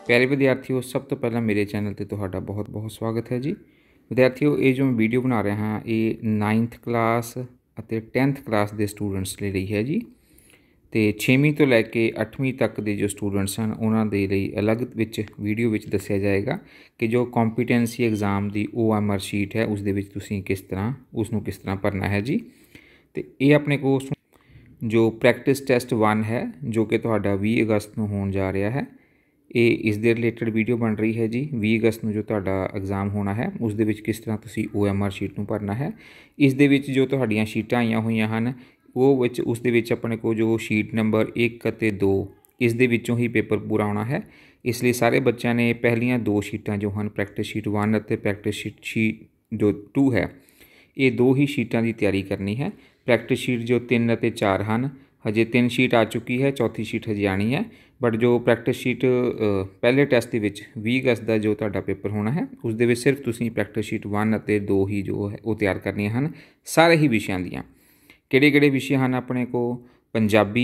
प्यारे विद्यार्थियों, सब तो पहला मेरे चैनल पर तुहाडा बहुत बहुत स्वागत है जी। विद्यार्थियों, ये जो मैं वीडियो बना रहा हाँ ये 9th क्लास ਅਤੇ 10th क्लास के स्टूडेंट्स ले रही है जी। तो 6वीं तो लैके 8वीं तक के जो स्टूडेंट्स हैं उन्होंने लिए अलग वीडियो में दसिया जाएगा कि जो कॉम्पीटेंसी एग्जाम की OMR शीट है उस किस तरह भरना है जी। तो ये अपने को जो प्रैक्टिस टेस्ट 1 है जो कि तुहाडा 20 अगस्त को होने जा रहा है, ये इस दे रिलेटेड वीडियो बन रही है जी। 20 अगस्त में जो तुहाडा एग्जाम होना है उस दे विच किस तरह तुसी OMR शीट को भरना है। इस दे विच जो तुहाडियां शीटां आईयां होईयां हन वो उस दे विच अपने को जो शीट नंबर 1 ਅਤੇ 2 इस दे विचों ही पेपर पूरा आना है। इसलिए सारे बच्चों ने पहलियां 2 शीटां जो हैं प्रैक्टिस शीट 1 और प्रैक्टिस शीट जो 2 है ये 2 ही शीटां की तैयारी करनी है। प्रैक्टिस शीट जो 3 और 4 हैं हजे 3 शीट आ चुकी है, चौथी शीट हजे आनी है। बट जो प्रैक्टिस शीट पहले टैसट के 20 अगस्त का जो तुहाडा पेपर होना है उस दे विच सिर्फ तुसीं प्रैक्टिस शीट 1 और 2 ही जो है वो तैयार करनियां हैं सारे ही विषयों दियां। किहड़े-किहड़े विषय हैं अपने को? पंजाबी,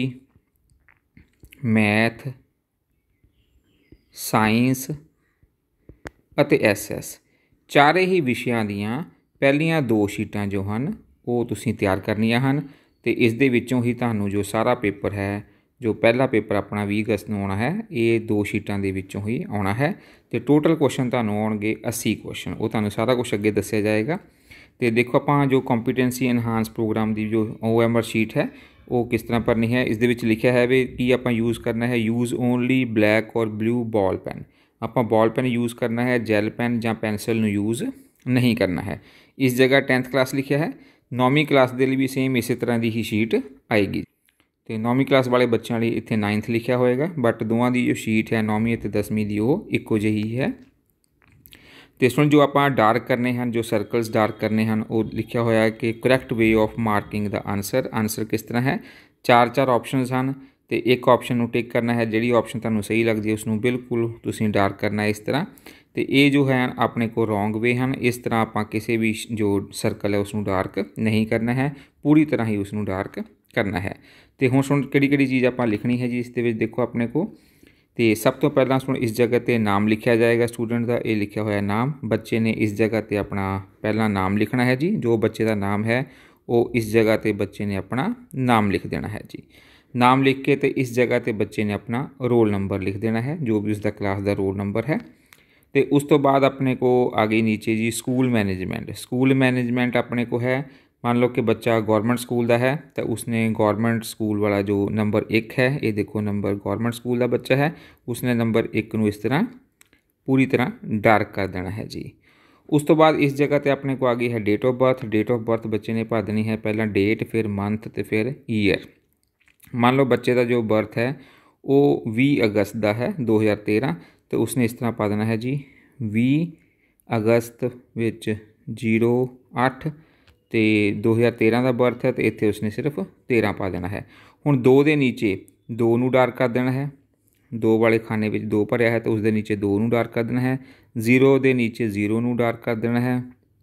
मैथ, साइंस ਅਤੇ SS चारे ही विषयों दियां पहलियां 2 शीटां जो हैं वो तुसीं तैयार करनियां हैं। तो इस दे विचों ही तुहानूं जो सारा पेपर है जो पहला पेपर अपना 20 अगस्त को आना है ये 2 शीटां दे विचों ही आना है। तो टोटल क्वेश्चन तुहानूं आउणगे 80 क्वेश्चन, वो तुहानूं सारा कुछ अगे दस्सिया जाएगा। तो देखो आपां जो कॉम्पीटेंसी एनहांस प्रोग्राम की जो OMR शीट है वो किस तरह भरनी है। इस दे विच लिखिया है भी कि आपां यूज़ करना है यूज़ ओनली ब्लैक और ब्लू बॉल पेन। आपां बॉल पेन यूज़ करना है, जैल पेन या पेनसिल नूं यूज़ नहीं करना है। इस जगह 10th क्लास लिखिया है, 9वीं क्लास के लिए भी सेम इस तरह की ही शीट आएगी। तो 9वीं क्लास वाले बच्चों लिए इत्थे 9th लिखिया होएगा, बट दोवां की जो शीट है 9वीं और 10वीं की वो इक्को जही है। तो इस जो आप डार्क करने हैं, जो सर्कल्स डार्क करने हैं वो लिखा होया है कि correct way of marking the answer. Answer किस तरह है? 4 ऑप्शनस हैं तो एक ऑप्शन को टिक करना है, जी ऑप्शन तुहानूं सही लगती है उसनूं बिल्कुल तुसीं डार्क करना है इस तरह। तो ये जो है अपने को रॉन्ग वे हैं, इस तरह आप किसी भी जो सर्कल है उसनूं डार्क नहीं करना है, पूरी तरह ही उसनूं डार्क करना है। तो हुण सुण किहड़ी किहड़ी चीज़ आप लिखनी है जी। इस दे विच देखो अपने को तो सब तो पहला सुन इस जगह पर नाम लिखा जाएगा स्टूडेंट का, ये लिखा होया नाम। बच्चे ने इस जगह पर अपना पहला नाम लिखना है जी, जो बच्चे का नाम है वो इस जगह पर बच्चे ने अपना नाम लिख देना है जी। नाम लिख के तो इस जगह पर बच्चे ने अपना रोल नंबर लिख देना है, जो भी उसका क्लास का रोल नंबर है। तो उस तो बाद अपने को आ गई नीचे जी स्कूल मैनेजमेंट। स्कूल मैनेजमेंट अपने को है, मान लो कि बच्चा गौरमेंट स्कूल का है तो उसने गौरमेंट स्कूल वाला जो नंबर 1 है, ये देखो नंबर गौरमेंट स्कूल का बच्चा है, उसने नंबर 1 को इस तरह पूरी तरह डार्क कर देना है जी। उस तो बाद इस जगह पर अपने को आ गई है date of birth. Date of birth बच्चे ने भर देनी है, पहला डेट फिर मंथ तो फिर ईयर। मान लो बच्चे का जो बर्थ है वो 20 अगस्त का है 2013, तो उसने इस तरह पा देना है जी 20 अगस्त विच 08 तो 2013 का बर्थ है, तो इत्थे उसने सिर्फ 13 पा देना है। हुण 2 के नीचे 2 नूं डार्क कर देना है, 2 वाले खाने में 2 भरिया है तो उसके नीचे 2 नूं डार्क कर देना है। 0 के नीचे 0 नूं डार्क कर देना है।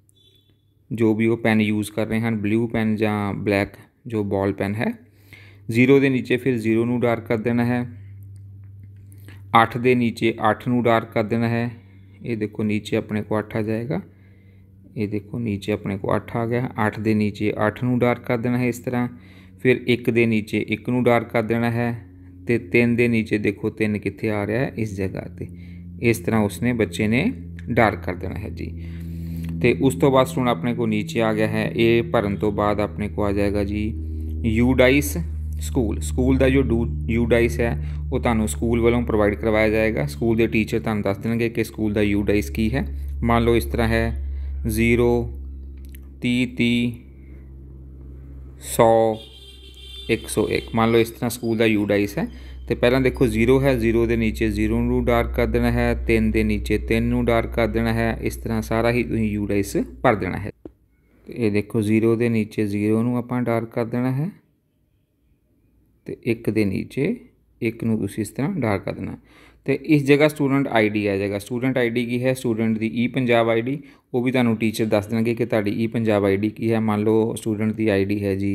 जो भी वो पेन यूज़ कर रहे हैं ब्लू पेन या ब्लैक जो बॉल पेन है, 0 के नीचे फिर 0 नूं डार्क कर देना है। 8 के नीचे 8 नूं डार्क कर देना है। ये देखो नीचे अपने को 8 आ जाएगा, ये देखो नीचे अपने को 8 आ गया। 8 के नीचे 8 नूं डार्क कर देना है इस तरह। फिर 1 के नीचे 1 नूं डार्क कर देना है। तो 3 के नीचे देखो 3 कित्थे आ रहा है इस जगह पर, इस तरह उसने बच्चे ने डार्क कर देना है जी। तो उस तो बाद सुन अपने को नीचे आ गया है, ये भरन तो बाद अपने को आ जाएगा जी यूडाइस स्कूल। स्कूल का जो यूडाइस है वो तुहानूं स्कूल वालों प्रोवाइड करवाया जाएगा। स्कूल के टीचर तुहानूं दस देंगे कि स्कूल का यूडाइस की है। मान लो इस तरह है 0 30 30 100 101, मान लो इस तरह स्कूल का यूडाइस है। तो पहला देखो 0 है, 0 के नीचे 0 नूं डार्क कर देना है, 3 के नीचे 3 नूं डार्क कर देना है। इस तरह सारा ही तुसीं यूडाइस भर देना है। तो ये देखो 0 के नीचे 0 नूं आपां डार्क कर देना है, तो 1 के नीचे 1 नूं तुसीं इस तरह डार्क कर देना। तो इस जगह स्टूडेंट ID आ जाएगा। स्टूडेंट ID की है? स्टूडेंट की ई-पंजाब ID, वो भी तुहानूं टीचर दस देंगे कि तुहाडी ई-पंजाब ID की है। मान लो स्टूडेंट की ID है जी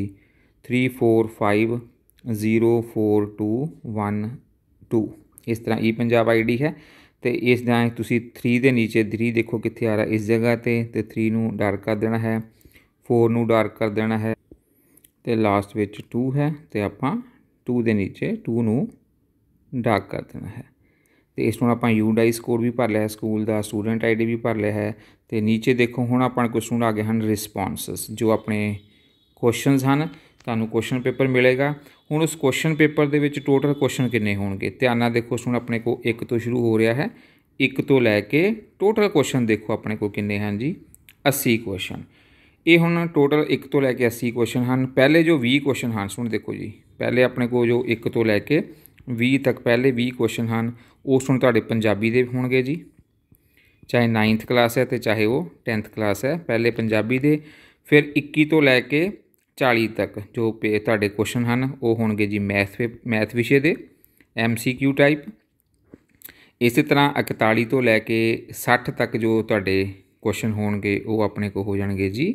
34504212, इस तरह ई-पंजाब ID है। तो इस दा तुसी 3 ਦੇ नीचे 3 देखो कित्थे आ रहा इस जगह ते 3 ਨੂੰ डार्क कर देना है, 4 ਨੂੰ डार्क कर देना है, तो लास्ट विच 2 है तो आपां 2 ਦੇ नीचे 2 ਨੂੰ डार्क कर देना है। तो इस ਨੂੰ ਆਪਾਂ UDICE कोड भी भर लिया है, स्कूल का स्टूडेंट ID भी भर लिया है। तो नीचे देखो हुण अपने कुछ स्टूडेंट आ गए हैं रिस्पॉन्स, जो अपने क्वेश्चनस हैं, तुहानूं क्वेश्चन पेपर मिलेगा। हुण उस क्वेश्चन पेपर दे विच टोटल क्वेश्चन किन्ने होणगे, ध्यान नाल देखो स्टूडेंट अपने को 1 तो शुरू हो रहा है, 1 तो लैके टोटल क्वेश्चन देखो अपने को किन्ने हैं जी 80 क्वेश्चन। ये हुण टोटल 1 तो लैके 80 क्वेश्चन हैं। पहले जो 20 क्वेश्चन हैं स्टूडेंट देखो जी, पहले अपने को जो 1 तो लैके 20 तक पहले 20 क्वेश्चन हैं वो स्टूडेंट तुहाडे पंजाबी दे होणगे जी, चाहे 9th क्लास है तो चाहे वो 10th क्लास है, पहले पंजाबी दे। फिर 21 तो लैके 40 तक जो तुहाडे क्वेश्चन हैं वो होणगे जी मैथ विषय दे MCQ टाइप। इस तरह 41 तो लैके 60 तक जो तुहाडे क्वेश्चन होणगे वो अपने को हो जाणगे जी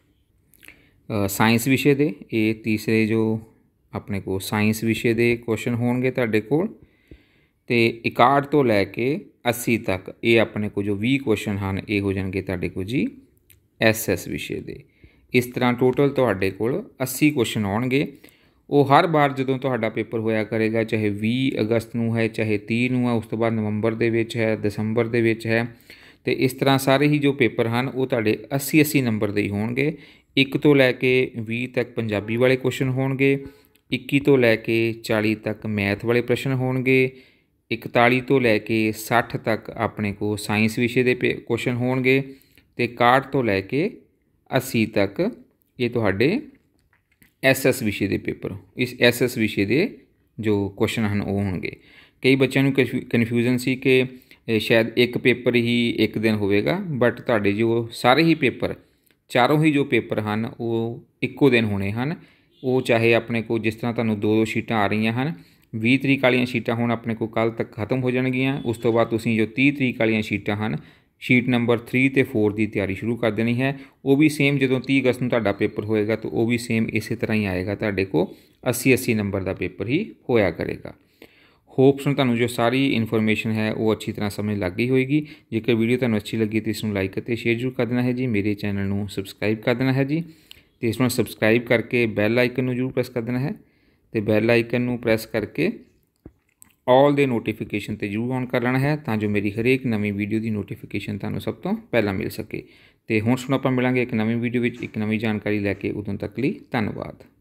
साइंस विषय दे। ये तीसरे जो अपने को साइंस विषय दे क्वेश्चन होणगे तुहाडे कोल। तो 61 तो लैके 80 तक ये अपने को जो 20 क्वेश्चन हैं ये हो जाएंगे तुहाडे को जी SS विषय दे। इस तरह टोटल तुहाडे कोल 80 क्वेश्चन आउणगे। वो हर बार जदों तुहाडा पेपर होया करेगा, चाहे 20 अगस्त नूं है, चाहे 30 नूं है, उस तो बाद नवंबर दे विच है, दसंबर दे विच है। तो इस तरह सारे ही जो पेपर हैं वो तुहाडे 80-80 नंबर दे ही होणगे। 1 तो लैके 20 तक पंजाबी वाले क्वेश्चन होणगे, 21 तो लैके 40 तक मैथ वाले प्रश्न होणगे, 41 तो लैके 60 तक अपने को साइंस विषय के क्वेश्चन होणगे, तो 61 तो लैके 80 तक ये तुहाडे SS विषय के पेपर, इस SS विषय के जो क्वेश्चन हैं वो होणगे। कई बच्चों नूं कन्फ्यूजन सी कि शायद एक पेपर ही एक दिन होवेगा, बट तुहाडे जो सारे ही पेपर चारों ही जो पेपर हैं वो इक्को दिन होने हैं। वो चाहे अपने को जिस तरह तुहानूं 2-2 शीटां आ रही हैं, 20 तरीक वाली शीटां हुण अपने को कल तक खत्म हो जाएगियां। उस तो बाद तुसीं जो 30 तरीक वाली शीटां हैं शीट नंबर 3 ते 4 की तैयारी शुरू कर देनी है। वो भी सेम जो 30 अगस्त में तुहाडा पेपर होएगा तो वो भी सेम इस तरह ही आएगा, तुहाडे को 80-80 नंबर का पेपर ही होया करेगा। होप्स तुहानूं जो सारी इन्फॉर्मेशन है वो अच्छी तरह समझ लग गई होएगी। जेकर वीडियो तुहानूं अच्छी लगी तो इसनूं लाइक और शेयर जरूर कर देना है जी। मेरे चैनल नूं सबसक्राइब कर देना है जी, तो इसनूं सबसक्राइब करके बैल आइकन नूं जरूर प्रेस कर देना है, तो बैल आइकन नूं प्रेस करके ऑल दे नोटिफिकेशन तो जरूर ऑन कर लेना है, तां जो मेरी हरेक नवीं वीडियो की नोटिफिकेशन तुहानूं सब तो पहला मिल सके। तो हुण सुण आपां मिलांगे एक नवीं वीडियो विच एक नवीं जानकारी लैके, उदों तक लई धन्नवाद।